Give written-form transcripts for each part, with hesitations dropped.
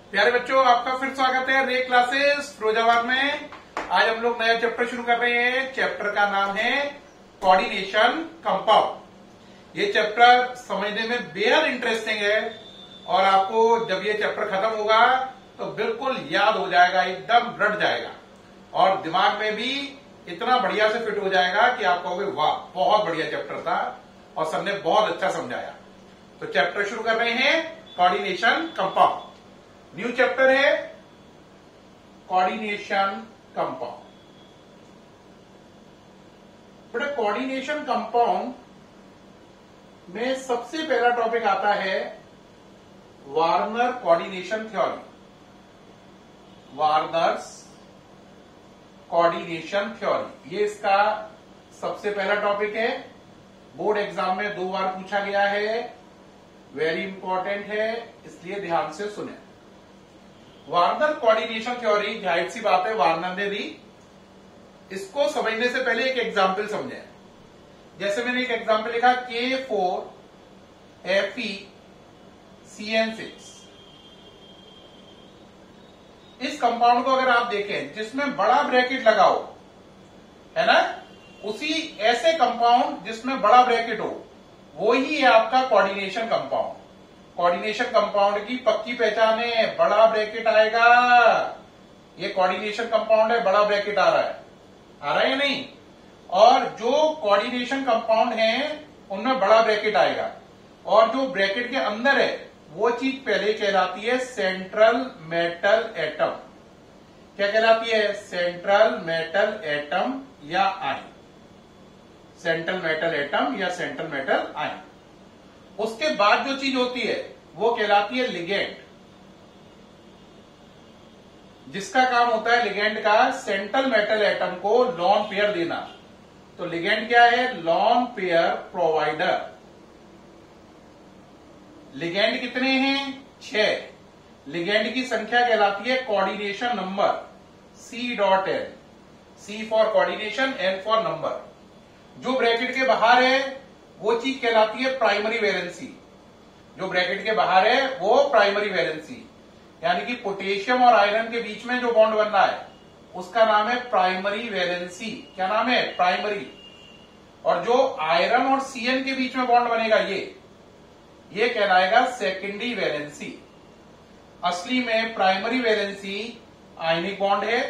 प्यारे बच्चों, आपका फिर स्वागत है रे क्लासेस फिरोजाबाद में। आज हम लोग नया चैप्टर शुरू कर रहे हैं। चैप्टर का नाम है कोऑर्डिनेशन कंपाउंड। ये चैप्टर समझने में बेहद इंटरेस्टिंग है और आपको जब ये चैप्टर खत्म होगा तो बिल्कुल याद हो जाएगा, एकदम रट जाएगा और दिमाग में भी इतना बढ़िया से फिट हो जाएगा कि आप कहोगे वाह, बहुत बढ़िया चैप्टर था और सबने बहुत अच्छा समझाया। तो चैप्टर शुरू कर रहे हैं कोऑर्डिनेशन कंपाउंड। न्यू चैप्टर है कोऑर्डिनेशन कंपाउंड। बेटा, कोऑर्डिनेशन कंपाउंड में सबसे पहला टॉपिक आता है Werner coordination theory. Werner's coordination theory, ये इसका सबसे पहला टॉपिक है। बोर्ड एग्जाम में 2 बार पूछा गया है, वेरी इंपॉर्टेंट है, इसलिए ध्यान से सुने। वार्नर कोऑर्डिनेशन थ्योरी, जाहिर सी बात है वार्नर ने दी। इसको समझने से पहले एक एग्जाम्पल समझें। जैसे मैंने एक एग्जाम्पल लिखा K4FeCN6। इस कंपाउंड को अगर आप देखें जिसमें बड़ा ब्रैकेट लगाओ, है ना, उसी ऐसे कंपाउंड जिसमें बड़ा ब्रैकेट हो, वो ही है आपका कोऑर्डिनेशन कंपाउंड। कोऑर्डिनेशन कंपाउंड की पक्की पहचान है, बड़ा ब्रैकेट आएगा। ये कोऑर्डिनेशन कंपाउंड है, बड़ा ब्रैकेट आ रहा है या नहीं? और जो कोऑर्डिनेशन कंपाउंड है उनमें बड़ा ब्रैकेट आएगा और जो ब्रैकेट के अंदर है वो चीज पहले कहलाती है सेंट्रल मेटल एटम। क्या कहलाती है? सेंट्रल मेटल एटम या आयन। सेंट्रल मेटल एटम या सेंट्रल मेटल आयन। उसके बाद जो चीज होती है वो कहलाती है लिगेंड, जिसका काम होता है लिगेंड का सेंट्रल मेटल एटम को लॉन पेयर देना। तो लिगेंड क्या है? Lawn pair provider. लिगेंड कितने हैं? 6। लिगेंड की संख्या कहलाती है coordination number, C.N। C for coordination, N for number. जो ब्रैकेट के बाहर है वो चीज कहलाती है प्राइमरी वैलेंसी। जो ब्रैकेट के बाहर है वो प्राइमरी वैलेंसी, यानी कि पोटेशियम और आयरन के बीच में जो बॉन्ड बन रहा है उसका नाम है प्राइमरी वैलेंसी। क्या नाम है? प्राइमरी। और जो आयरन और CN के बीच में बॉन्ड बनेगा ये कहलाएगा सेकेंडरी वैलेंसी। असली में प्राइमरी वैलेंसी आयनिक बॉन्ड है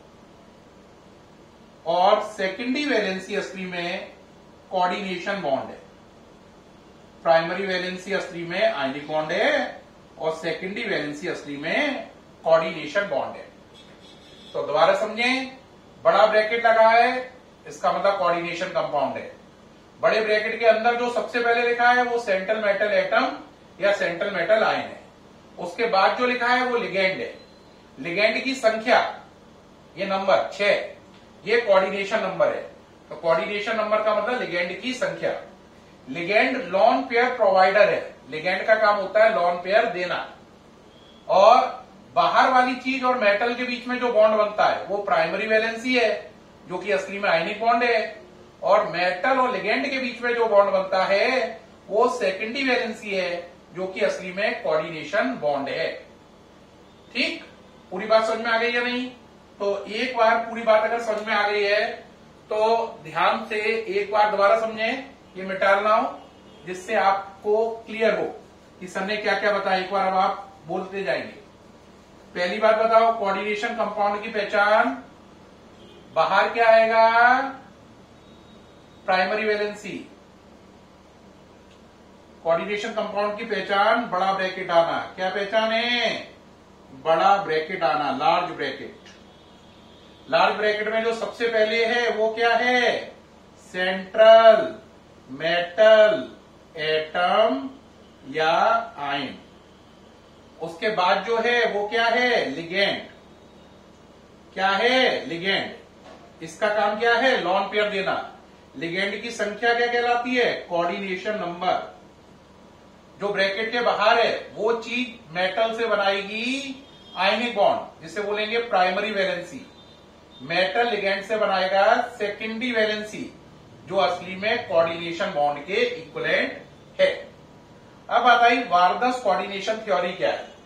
और सेकेंडरी वैलेंसी असली में कोऑर्डिनेशन बॉन्ड है। प्राइमरी वैलेंसी असली में आयनिक बॉन्ड है और सेकेंडरी वैलेंसी असली में कोऑर्डिनेशन बॉन्ड है। तो दोबारा समझें, बड़ा ब्रैकेट लगा है इसका मतलब कोऑर्डिनेशन कंपाउंड है। बड़े ब्रैकेट के अंदर जो सबसे पहले लिखा है वो सेंट्रल मेटल एटम या सेंट्रल मेटल आयन है। उसके बाद जो लिखा है वो लिगेंड है। लिगेंड की संख्या, ये नंबर 6, ये कोऑर्डिनेशन नंबर है। तो कोऑर्डिनेशन नंबर का मतलब लिगेंड की संख्या। लिगेंड लॉन पेयर प्रोवाइडर है। लिगेंड का काम होता है लॉन पेयर देना। और बाहर वाली चीज और मेटल के बीच में जो बॉन्ड बनता है वो प्राइमरी वैलेंसी है, जो कि असली में आयनिक बॉन्ड है। और मेटल और लिगेंड के बीच में जो बॉन्ड बनता है वो सेकेंडरी वैलेंसी है, जो कि असली में कोऑर्डिनेशन बॉन्ड है। ठीक, पूरी बात समझ में आ गई या नहीं? तो एक बार पूरी बात अगर समझ में आ गई है तो ध्यान से एक बार दोबारा समझें, ये मिटाना हो जिससे आपको क्लियर हो कि सर ने क्या क्या बताया। एक बार अब आप बोलते जाएंगे। पहली बात बताओ, कोऑर्डिनेशन कंपाउंड की पहचान, बाहर क्या आएगा? Primary valency. कोऑर्डिनेशन कंपाउंड की पहचान बड़ा ब्रैकेट आना। क्या पहचान है? बड़ा ब्रैकेट आना, लार्ज ब्रैकेट। लार्ज ब्रैकेट में जो सबसे पहले है वो क्या है? सेंट्रल मेटल एटम या आयन। उसके बाद जो है वो क्या है? लिगेंड। क्या है? लिगेंड। इसका काम क्या है? लॉन पेयर देना। लिगेंड की संख्या क्या कहलाती है? Coordination number. जो ब्रैकेट के बाहर है वो चीज मेटल से बनाएगी आयनिक बॉन्ड, जिसे बोलेंगे प्राइमरी वैलेंसी। मेटल लिगेंड से बनाएगा सेकेंडरी वैलेंसी, जो असली में कोऑर्डिनेशन बॉन्ड के इक्विवेलेंट है। अब बात आई वार्नर्स कोऑर्डिनेशन थ्योरी क्या है।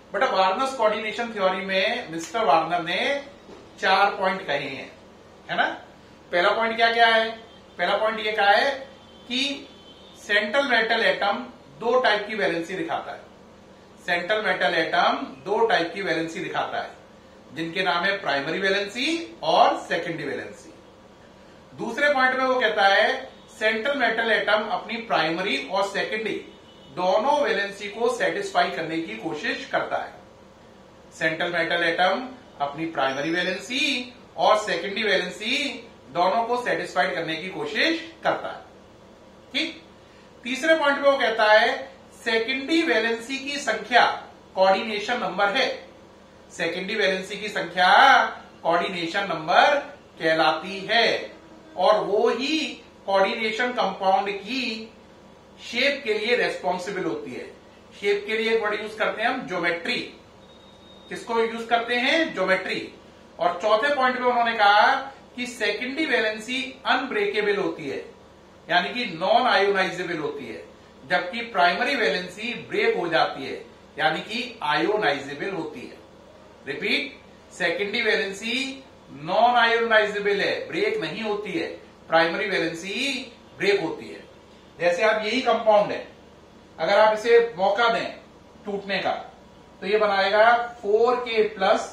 बेटा वार्नर्स कोऑर्डिनेशन थ्योरी में मिस्टर वार्नर ने 4 पॉइंट कहे हैं, है ना। पहला पॉइंट क्या क्या है? पहला पॉइंट ये कहा है कि सेंट्रल मेटल एटम 2 टाइप की वैलेंसी दिखाता है। सेंट्रल मेटल एटम 2 टाइप की वैलेंसी दिखाता है, जिनके नाम है प्राइमरी वैलेंसी और सेकेंडरी वैलेंसी। दूसरे पॉइंट में वो कहता है सेंट्रल मेटल एटम अपनी प्राइमरी और सेकेंडरी दोनों वैलेंसी को सेटिस्फाई करने की कोशिश करता है। सेंट्रल मेटल एटम अपनी प्राइमरी वैलेंसी और सेकेंडरी वैलेंसी दोनों को सेटिस्फाइड करने की कोशिश करता है, ठीक। तीसरे पॉइंट में वो कहता है सेकेंडरी वैलेंसी की संख्या कोऑर्डिनेशन नंबर है। सेकेंडरी वैलेंसी की संख्या कोऑर्डिनेशन नंबर कहलाती है और वो ही कोऑर्डिनेशन कंपाउंड की शेप के लिए रेस्पॉन्सिबल होती है। शेप के लिए एक वर्ड यूज करते हैं हम ज्योमेट्री। किसको यूज करते हैं? ज्योमेट्री। और चौथे पॉइंट में उन्होंने कहा कि सेकेंडरी वैलेंसी अनब्रेकेबल होती है, यानी कि नॉन आयोनाइजेबल होती है, जबकि प्राइमरी वैलेंसी ब्रेक हो जाती है, यानी कि आयोनाइजेबल होती है। Repeat, secondary valency non ionizable है, ब्रेक नहीं होती है, प्राइमरी वैलेंसी ब्रेक होती है। जैसे आप यही कंपाउंड है, अगर आप इसे मौका दें टूटने का तो ये बनाएगा 4K प्लस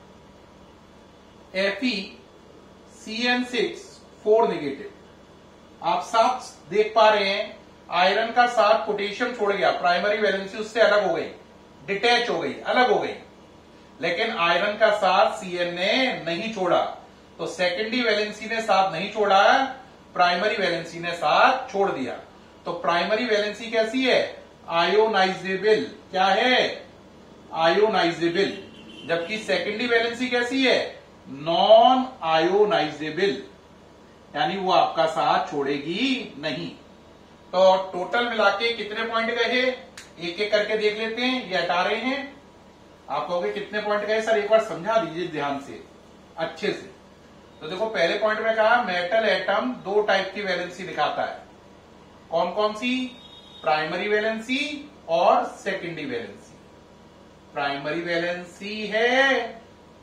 FeCN6 4 नेगेटिव। आप साथ देख पा रहे हैं आयरन का साथ पोटेशियम छोड़ गया, प्राइमरी वैलेंसी उससे अलग हो गई, डिटैच हो गई, अलग हो गई, लेकिन आयरन का साथ Cn ने नहीं छोड़ा, तो सेकेंडरी वैलेंसी ने साथ नहीं छोड़ा, प्राइमरी वैलेंसी ने साथ छोड़ दिया। तो प्राइमरी वैलेंसी कैसी है? आयोनाइजेबल। क्या है? आयोनाइजेबल। जबकि सेकेंडरी वैलेंसी कैसी है? नॉन आयोनाइजेबल, यानी वो आपका साथ छोड़ेगी नहीं। तो टोटल मिला के कितने पॉइंट गए? एक एक करके देख लेते हैं। ये हटा रहे हैं, आप कहोगे कितने पॉइंट गए सर, एक बार समझा दीजिए ध्यान से, अच्छे से। तो देखो पहले पॉइंट में कहा मेटल एटम 2 टाइप की वैलेंसी दिखाता है। कौन कौन सी? प्राइमरी वैलेंसी और सेकेंडरी वैलेंसी। प्राइमरी वैलेंसी है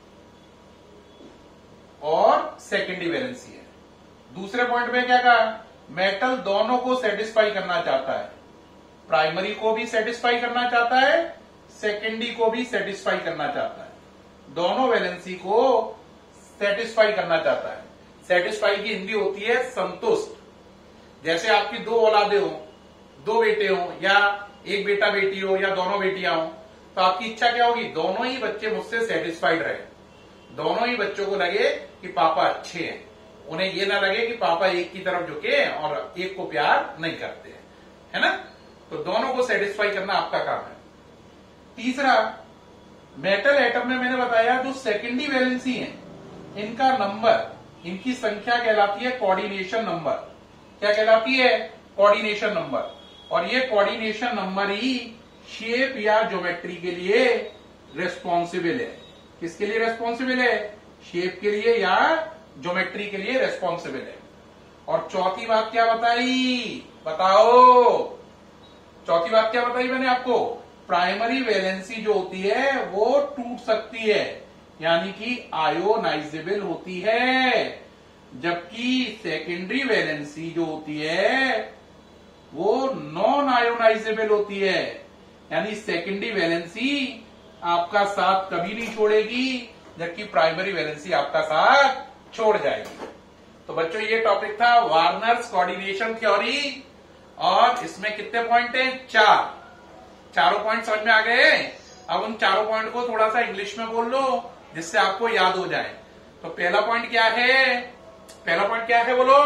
और सेकेंडरी वैलेंसी है। दूसरे पॉइंट में क्या कहा? मेटल दोनों को सेटिस्फाई करना चाहता है, प्राइमरी को भी सेटिस्फाई करना चाहता है, सेकेंडरी को भी सेटिस्फाई करना चाहता है, दोनों वैलेंसी को सेटिस्फाई करना चाहता है। सेटिस्फाई की हिंदी होती है संतुष्ट। जैसे आपकी 2 औलादे हो, 2 बेटे हो, या एक बेटा बेटी हो, या दोनों बेटियां हो, तो आपकी इच्छा क्या होगी? दोनों ही बच्चे मुझसे सेटिस्फाइड रहे, दोनों ही बच्चों को लगे कि पापा अच्छे हैं, उन्हें ये ना लगे कि पापा एक की तरफ झुके और एक को प्यार नहीं करते हैं, है ना। तो दोनों को सेटिस्फाई करना आपका काम है। तीसरा, मेटल एटम में मैंने बताया जो सेकेंडरी वैलेंसी है, इनका नंबर, इनकी संख्या कहलाती है कोऑर्डिनेशन नंबर। क्या कहलाती है? Coordination number. और ये कोऑर्डिनेशन नंबर ही शेप या ज्योमेट्री के लिए रेस्पॉन्सिबल है। किसके लिए रेस्पॉन्सिबल है? शेप के लिए या ज्योमेट्री के लिए रेस्पॉन्सिबल है। और चौथी बात क्या बताई? बताओ, चौथी बात क्या बताई मैंने आपको? प्राइमरी वैलेंसी जो होती है वो टूट सकती है, यानी कि आयोनाइजेबल होती है, जबकि सेकेंडरी वैलेंसी जो होती है वो नॉन आयोनाइजेबल होती है, यानी सेकेंडरी वैलेंसी आपका साथ कभी नहीं छोड़ेगी, जबकि प्राइमरी वैलेंसी आपका साथ छोड़ जाएगी। तो बच्चों ये टॉपिक था वार्नर्स कोऑर्डिनेशन थ्योरी, और इसमें कितने पॉइंट हैं? 4। चारों पॉइंट समझ में आ गए? अब उन चारों पॉइंट को थोड़ा सा इंग्लिश में बोल लो जिससे आपको याद हो जाए। तो पहला पॉइंट क्या है? पहला पॉइंट क्या है बोलो?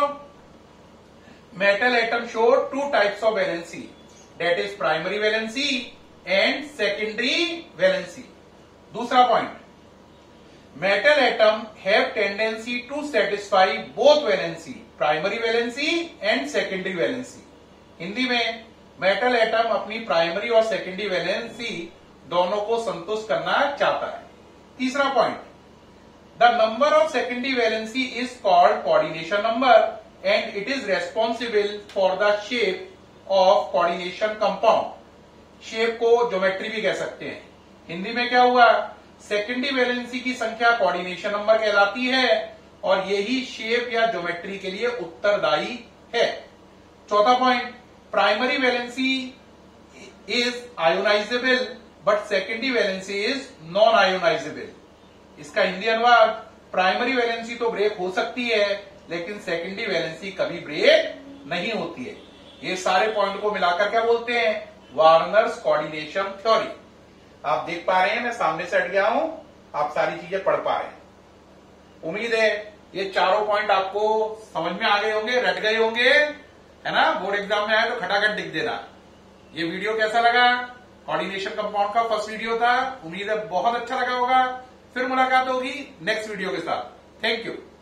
Metal atom show 2 types of valency, that is primary valency and secondary valency. दूसरा point, metal atom have tendency to satisfy both valency, primary valency and secondary valency. Hindi में मेटल एटम अपनी primary और secondary valency दोनों को संतुष्ट करना चाहता है। तीसरा point, the number of secondary valency is called coordination number and it is responsible for the shape of coordination compound. Shape को ज्योमेट्री भी कह सकते हैं, हिंदी में क्या हुआ, सेकेंडरी वैलेंसी की संख्या कोऑर्डिनेशन नंबर कहलाती है और यही शेप या ज्योमेट्री के लिए उत्तरदायी है। चौथा point, primary valency is ionizable but secondary valency is non ionizable. इसका हिंदी अनुवाद, प्राइमरी वैलेंसी तो ब्रेक हो सकती है लेकिन सेकेंडरी वैलेंसी कभी ब्रेक नहीं होती है। ये सारे पॉइंट को मिलाकर क्या बोलते हैं, वार्नर्स कोऑर्डिनेशन थ्योरी। आप देख पा रहे हैं मैं सामने से हट गया हूं, आप सारी चीजें पढ़ पा रहे हैं। उम्मीद है ये चारों पॉइंट आपको समझ में आ गए होंगे, रट गए होंगे, है ना। बोर्ड एग्जाम में आए तो खटाखट लिख देना। ये वीडियो कैसा लगा, कोऑर्डिनेशन कंपाउंड का फर्स्ट वीडियो था, उम्मीद है बहुत अच्छा लगा होगा। फिर मुलाकात होगी नेक्स्ट वीडियो के साथ। Thank you.